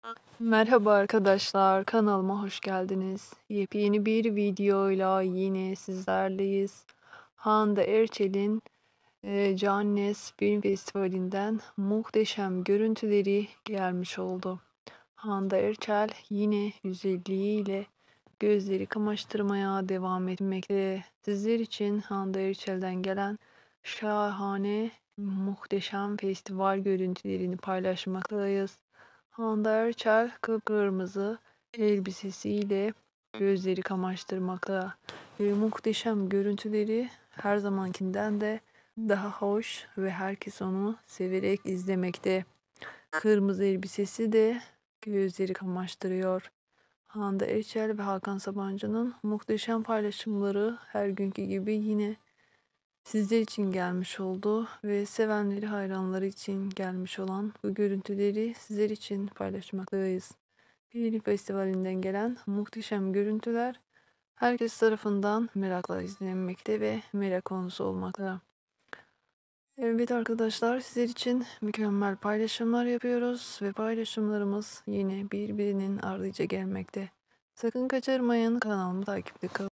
Merhaba arkadaşlar, kanalıma hoş geldiniz. Yepyeni bir videoyla yine sizlerleyiz. Hande Erçel'in Cannes Film Festivali'nden muhteşem görüntüleri gelmiş oldu. Hande Erçel yine güzelliğiyle gözleri kamaştırmaya devam etmekte. Sizler için Hande Erçel'den gelen şahane, muhteşem festival görüntülerini paylaşmaktayız. Hande Erçel kıpkırmızı elbisesiyle gözleri kamaştırmakta ve muhteşem görüntüleri her zamankinden de daha hoş ve herkes onu severek izlemekte. Kırmızı elbisesi de gözleri kamaştırıyor. Hande Erçel ve Hakan Sabancı'nın muhteşem paylaşımları her günkü gibi yine sizler için gelmiş oldu ve sevenleri, hayranları için gelmiş olan bu görüntüleri sizler için paylaşmaktayız. Film Festivali'nden gelen muhteşem görüntüler herkes tarafından merakla izlenmekte ve merak konusu olmakta. Evet arkadaşlar, sizler için mükemmel paylaşımlar yapıyoruz ve paylaşımlarımız yine birbirinin ardınca gelmekte. Sakın kaçırmayın, kanalımı takipte kalın.